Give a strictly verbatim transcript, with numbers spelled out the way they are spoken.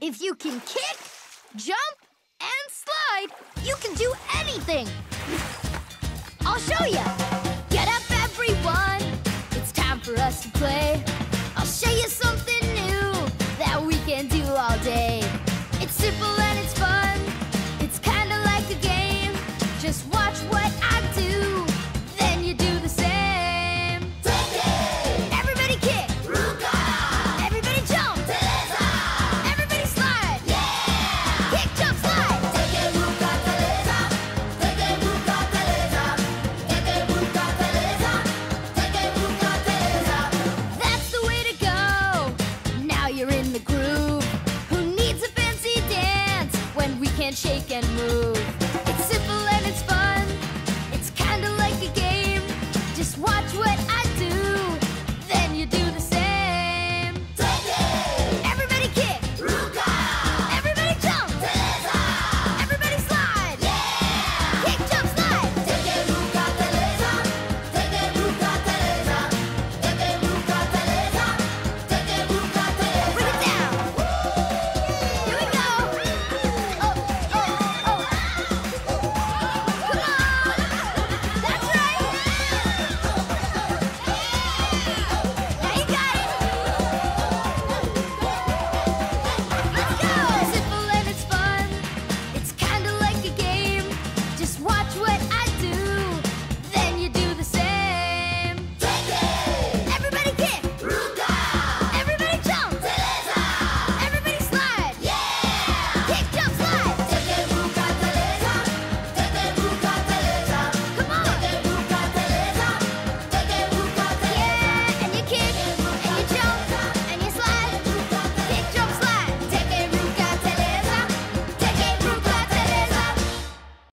If you can kick, jump, and slide, you can do anything. I'll show you. Get up, everyone. It's time for us to play. I'll show you something new that we can do all day. It's simple and it's fun. It's kind of like a game. Just watch what